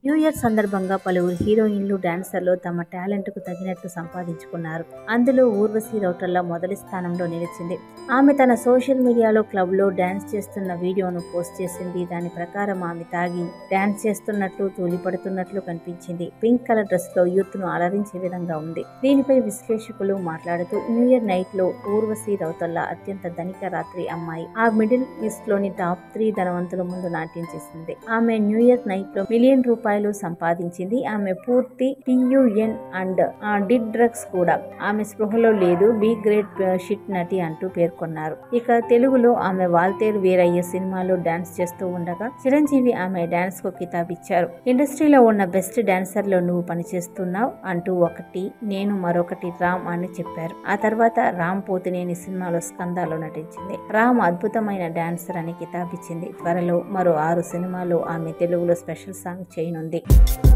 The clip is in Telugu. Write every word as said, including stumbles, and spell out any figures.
న్యూ ఇయర్ సందర్భంగా పలువురు హీరోయిన్లు డాన్సర్లు తమ టాలెంట్ కు తగినట్లు సంపాదించుకున్నారు. అందులో ఊర్వశి రౌటెలా మొదటి స్థానంలో నిలిచింది. ఆమె తన సోషల్ మీడియాలో క్లబ్ లో డాన్స్ చేస్తున్న వీడియోను పోస్ట్ చేసింది. దాని ప్రకారం ఆమె తాగి డాన్స్ చేస్తున్నట్లు తూలిపడుతున్నట్లు కనిపించింది. పింక్ కలర్ డ్రెస్ లో యూత్ ను అలరించే విధంగా ఉంది. దీనిపై విశ్లేషకులు మాట్లాడుతూ న్యూ ఇయర్ నైట్ లో ఊర్వశి రౌటెలా అత్యంత ధనిక రాత్రి అమ్మాయి. ఆ మిడిల్ ఈస్ట్ లోని టాప్ త్రీ ధనవంతుల ముందు నాట్యం చేసింది. ఆమె న్యూ ఇయర్ నైట్ లో మిలియన్ రూపాయలు సంపాదించింది. ఆమె పూర్తి టియుఎన్ అండ్ డిడ్ డ్రగ్స్ కూడా. ఆమె స్పృహలో లేదు, బి గ్రేట్ షిట్ నటి అంటూ పేర్కొన్నారు. ఇక తెలుగులో ఆమె వాల్తేరు వీరయ్య సినిమాలో డాన్స్ చేస్తూ ఉండగా చిరంజీవి ఆమె డాన్స్ కు కితాబిచ్చారు. ఇండస్ట్రీలో ఉన్న బెస్ట్ డాన్సర్ లో నువ్వు పనిచేస్తున్నావు అంటూ ఒకటి నేను మరొకటి రామ్ అని చెప్పారు. ఆ తర్వాత రామ్ పోతినేని సినిమాలో స్కందాలో నటించింది. రామ్ అద్భుతమైన డాన్సర్ అని కితాబిచ్చింది. త్వరలో మరో ఆరు సినిమాలో ఆమె తెలుగులో స్పెషల్ సాంగ్ చేయనుంది.